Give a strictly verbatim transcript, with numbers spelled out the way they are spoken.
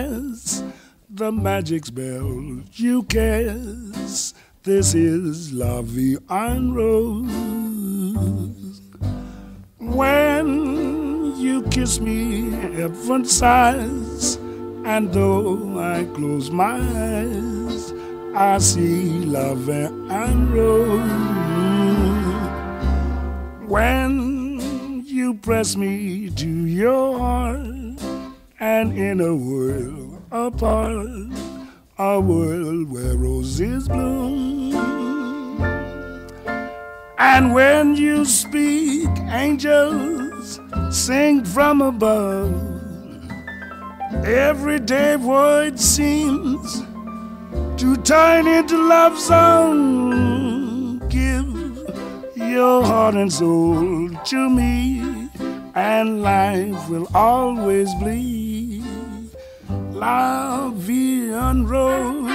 pass the magic spell you cast. This is La Vie en Rose. When you kiss me, heaven sighs, and though I close my eyes, I see La Vie en Rose. When you press me to your heart, and in a world apart, a world where roses bloom, and when you speak, angels sing from above. Everyday word seems to turn into love song. Give your heart and soul to me, and life will always be La Vie en Rose.